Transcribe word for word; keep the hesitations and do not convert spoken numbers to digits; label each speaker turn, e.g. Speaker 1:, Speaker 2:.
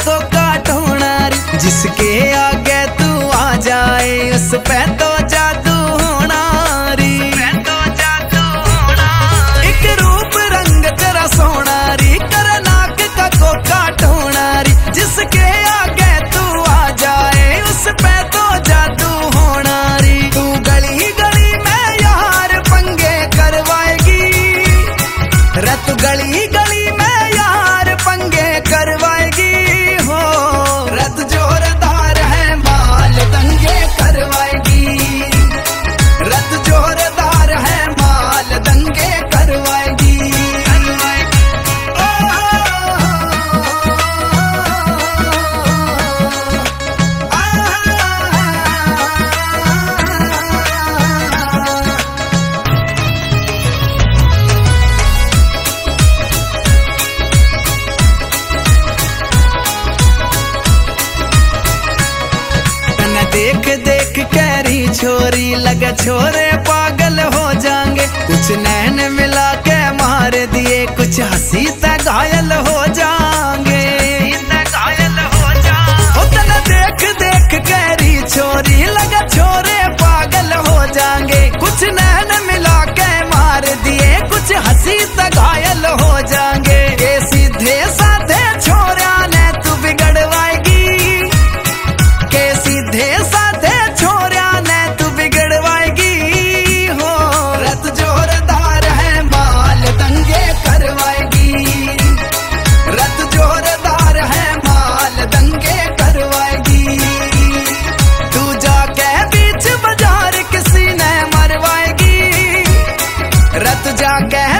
Speaker 1: को काटोना री। जिसके आगे तू आ जाए उस पे तो जादू होना री। तो जादू होना एक रूप रंग तेरा सोना री। कर नाक का को काटोना री। जिसके आगे तू आ जाए उस पे तो जादू होना री। तू गली गली में यार पंगे करवाएगी। रत गली गली में यार पंगे करवाएगी हो। रत जोरदार है माल दंगे करवाएगी। रत जोरदार है माल दंगे करवाएगी। देख देख कैरी छोरी लगे छोरे पागल हो जाएंगे। कुछ नैन मिला के मार दिए कुछ हंसी से घायल हो जाएंगे। घायल हो जाएंगे देख देख कैरी छोरी लगे छोरे पागल हो जाएंगे। कुछ नैन मिला के मार दिए कुछ हंसी से घायल हो जाएंगे। ये सीधे साधे छोरा ने तू बिगड़वाएगी। के सीधे साधे छोरा ने तू बिगड़वाएगी हो। रत जोरदार है माल दंगे करवाएगी। रत जोरदार है माल दंगे करवाएगी। तू जाके बीच बाजार किसी ने मरवाएगी। रत जाके